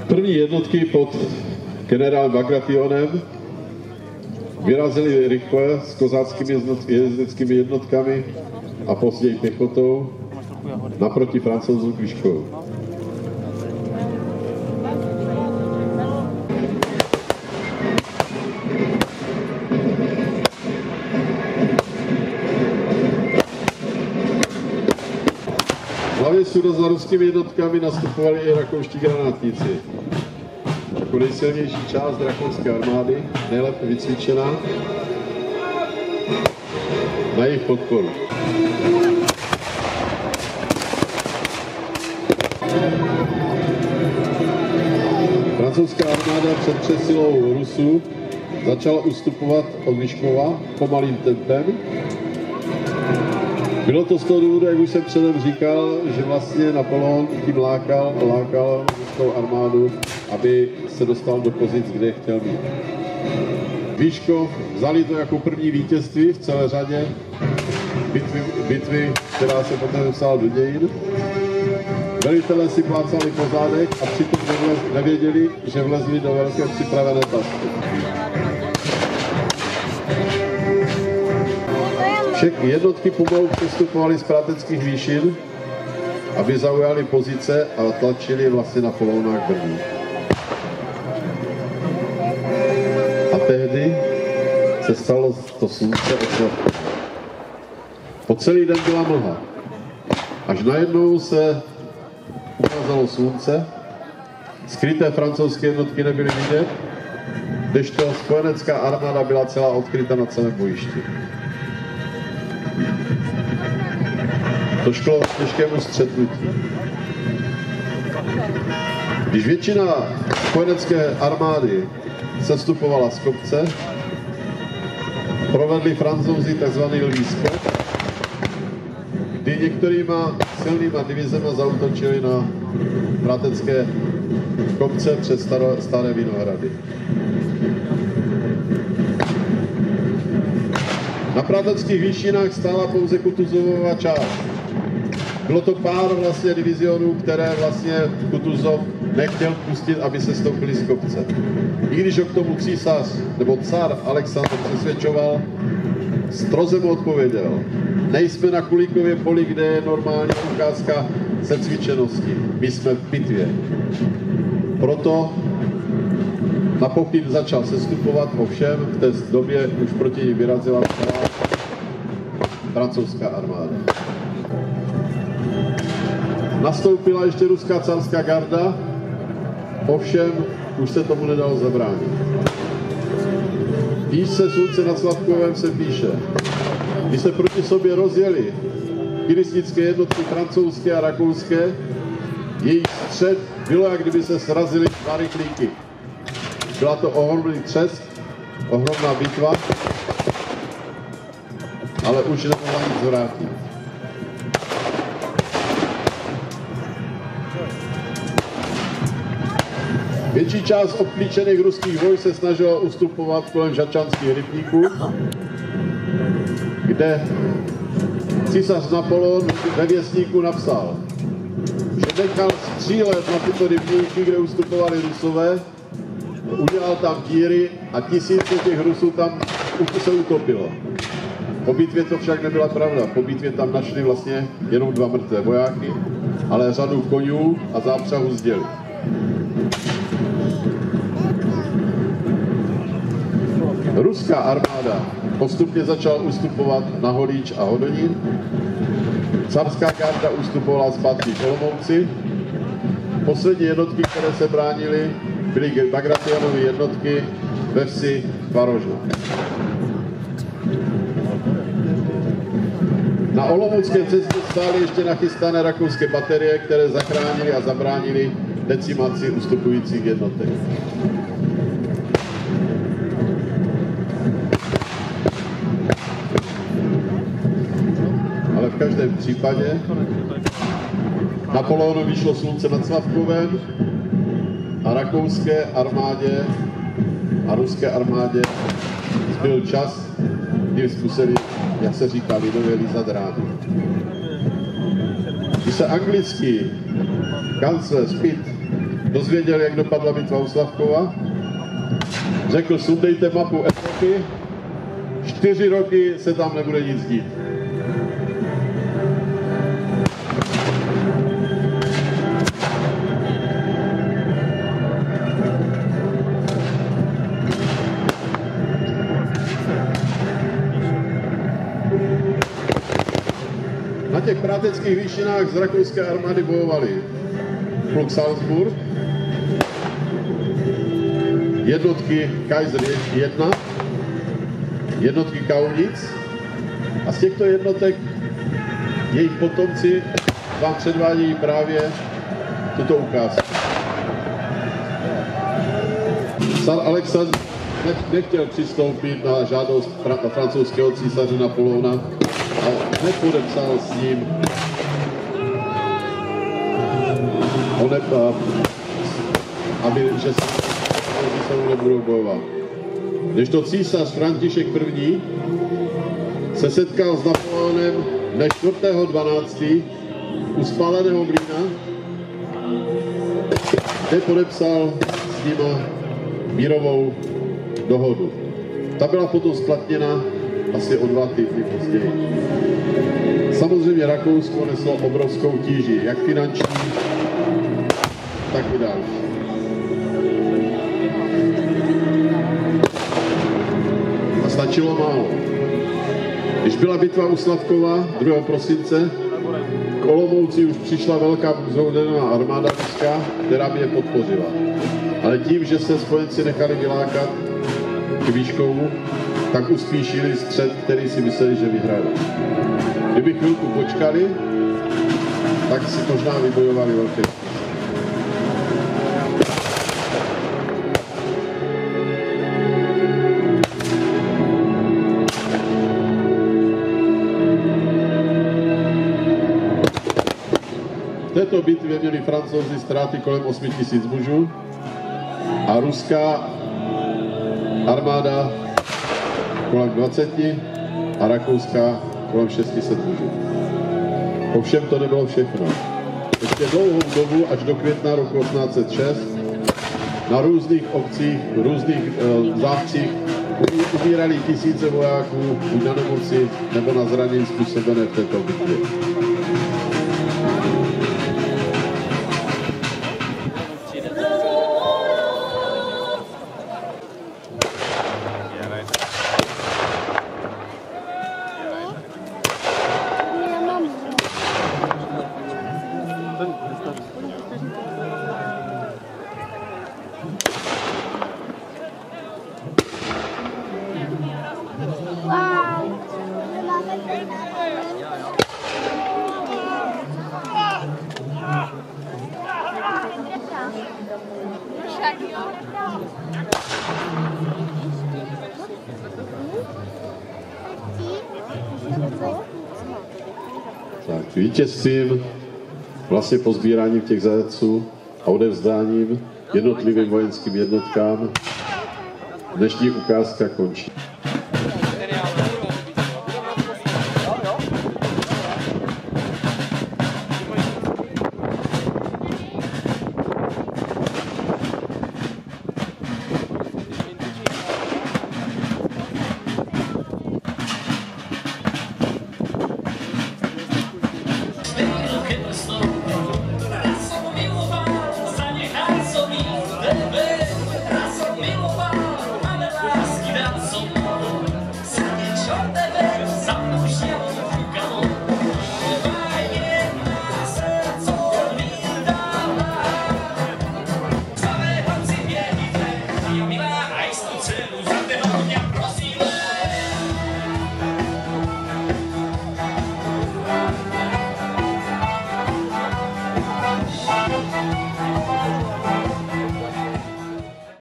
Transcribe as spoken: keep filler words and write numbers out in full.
První jednotky pod generálem Bagrationem vyrazily rychle s kozáckými jezdeckými jednotkami a později pěchotou naproti Francouzům k Vyškovu. Hlavně sudo za ruskými jednotkami nastupovali i rakouští granátníci. Jako nejsilnější část rakouské armády, nejlépe vycvičená, na jejich podporu. Francouzská armáda před přesilou Rusů začala ustupovat od Vyškova pomalým tempem. Bylo to z toho důvodu, jak už jsem předem říkal, že vlastně Napoleon tím lákal, lákal ruskou armádu, aby se dostal do pozic, kde je chtěl být. Vyškov vzali to jako první vítězství v celé řadě bitvy, bitvy která se potom dostala do dějin. Velitelé si plácali po zádech a přitom nevěděli, že vlezli do velké připravené pasky. Všechny jednotky pomalu přestupovaly z prateckých výšin, aby zaujali pozice a tlačili vlastně Napoleona k Brně. A tehdy se stalo to slunce oslavky. Po celý den byla mlha. Až najednou se ukázalo slunce, skryté francouzské jednotky nebyly vidět, kdežto spojenecká armáda byla celá odkryta na celém bojišti. Došlo k těžkému střetnutí. Když většina spojenecké armády sestupovala z kopce, provedli Francouzi tzv. Lví skok, kdy některýma silnýma divizema zaútočili na pratecké kopce přes staré, staré Vinohrady. Na prateckých výšinách stála pouze Kutuzovova část. Bylo to pár vlastně divizionů, které vlastně Kutuzov nechtěl pustit, aby se stoupili z kopce. I když ho k tomu císař nebo car Alexandr přesvědčoval, stroze mu odpověděl: nejsme na Kulíkově poli, kde je normální ukázka secvičenosti. My jsme v bitvě. Proto na pochyb začal sestupovat, ovšem v té době už proti ní vyrazila celá francouzská armáda. Nastoupila ještě ruská carská garda, ovšem už se tomu nedalo zabránit. Výš se slunce nad Slavkovem se píše: když se proti sobě rozjeli kiristnické jednotky francouzské a rakouské, jejich střed bylo, jak kdyby se srazily dva rychlíky. Byla to ohromný třesk, ohromná bitva, ale už nemohla nic zvrátit. Větší část obklíčených ruských vojsk se snažila ustupovat kolem žačanských rybníků, kde císař Napoleon ve věstníku napsal, že nechal střílet na tyto rybníky, kde ustupovali Rusové, udělal tam díry a tisíce těch Rusů tam se utopilo. Po bitvě to však nebyla pravda. Po bitvě tam našli vlastně jenom dva mrtvé vojáky, ale řadu konňů a zápřahu zděli. Ruská armáda postupně začala ustupovat na Holíč a Hodonín. Carská garda ustupovala zpátky k Olomouci. Poslední jednotky, které se bránily, byly Bagrationovy jednotky ve vsi Tvarožna. Na olomoucké cestě stály ještě nachystané rakouské baterie, které zachránily a zabránily decimaci ustupujících jednotek. Ale v každém případě Napoleonu vyšlo slunce nad Slavkovem a rakouské armádě a ruské armádě zbyl čas, kdy zkusili, jak se říká lidově, lízat rány. Když se anglický kancléř Pitt dozvěděl, jak dopadla bitva u Slavkova, řekl, sundejte mapu Evropy, čtyři roky se tam nebude nic dít. Na těch práteckých výšinách z rakouské armády bojovali pluk Salzburg, jednotky Kaiser jedna, jednotky Kaunic a z těchto jednotek jejich potomci vám předvádějí právě tuto ukázku. Car Alexandr nechtěl přistoupit na žádost francouzského císaře Napoleona a nepodepsal s ním onepa, aby, že se nebudou bojovat. Když to císař František první se setkal s Napoleonem dne čtvrtého dvanáctého u spáleného mlýna, kde podepsal s nima mírovou dohodu. Ta byla potom splatněna asi o dva týdny později. Samozřejmě Rakousko neslo obrovskou tíži, jak finanční, tak i další. A stačilo málo. Když byla bitva u Slavkova druhého prosince, k Olomouci už přišla velká zhrouděná armáda ruská, která by je podpořila. Ale tím, že se spojenci nechali vylákat k Výškovu, tak uspíšili střed, který si mysleli, že vyhrají. Kdyby chvilku počkali, tak si možná vybojovali velké. V této bitvě měli Francouzi ztráty kolem osmi tisíc mužů a ruská armáda kolem dvaceti a rakouská kolem šesti set mužů. Ovšem to nebylo všechno. Ještě dlouhou dobu, až do května roku osmnáct set šest, na různých obcích, různých e, zápcích umírali tisíce vojáků buď na nemoci nebo na zranění způsobené v této bitvě. Tak, vítězstvím, vlastně pozbíráním těch zajatců a odevzdáním jednotlivým vojenským jednotkám dnešní ukázka končí.